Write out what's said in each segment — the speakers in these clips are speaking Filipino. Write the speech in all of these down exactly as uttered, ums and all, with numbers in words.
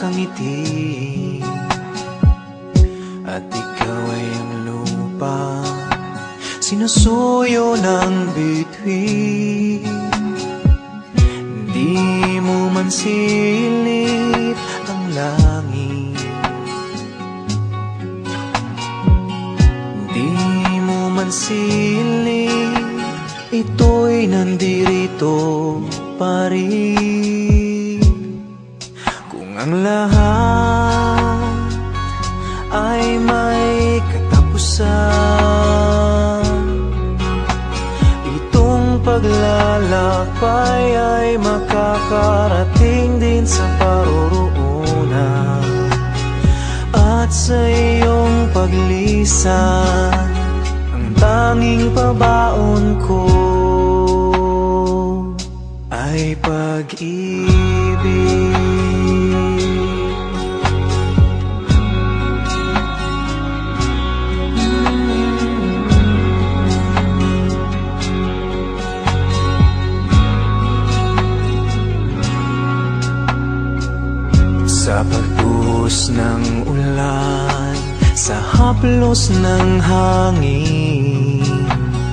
nakangiti, at ikaw ay ang lupa, sinusuyo ng bituin. Di mo man silip ang langit, di mo man silip, ito'y nandirito pa rin. Kung ang lahat ay may katapusan, itong paglalakbay ay makakarating din sa paroroonan. At sa iyong paglisan, ang tanging pabaon ko ay pag-ibig. Sa pagbuhos ng ulan, sa haplos ng hangin,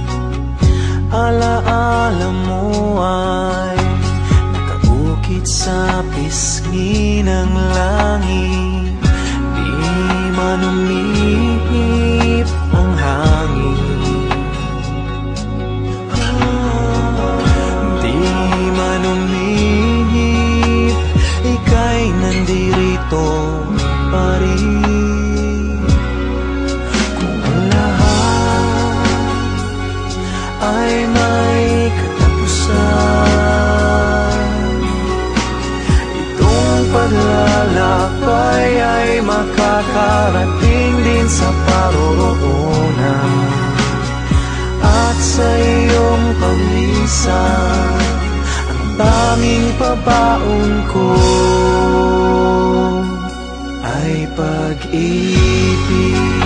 alaala mo ay nakaukit sa pisngi ng langit. Di man umihip ang hangin, di man umihip, ika'y nandirito pa rin. Kung ang lahat ay may katapusan, itong paglalakbay ay makakarating din sa paroroonan. At sa iyong paglisan, ang tanging pabaon ko ay pag-ibig.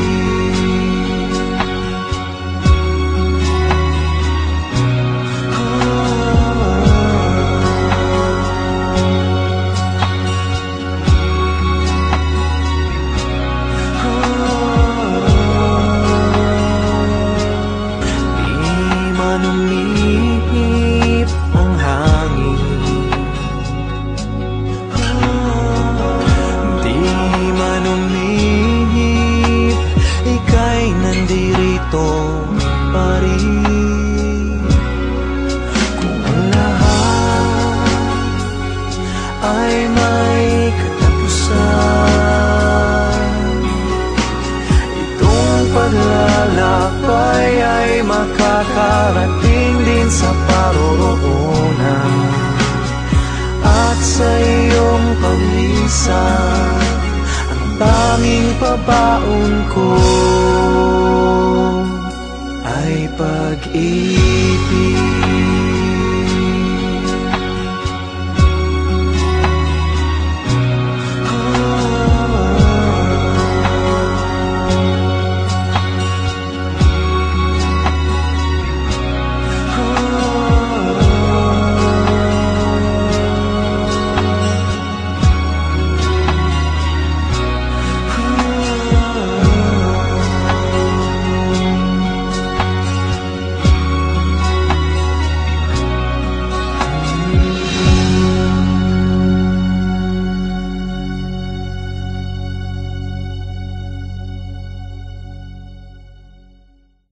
Makakarating din sa paroroonan. At sa iyong paglisan, ang tanging pabaon ko ay pag-ibig.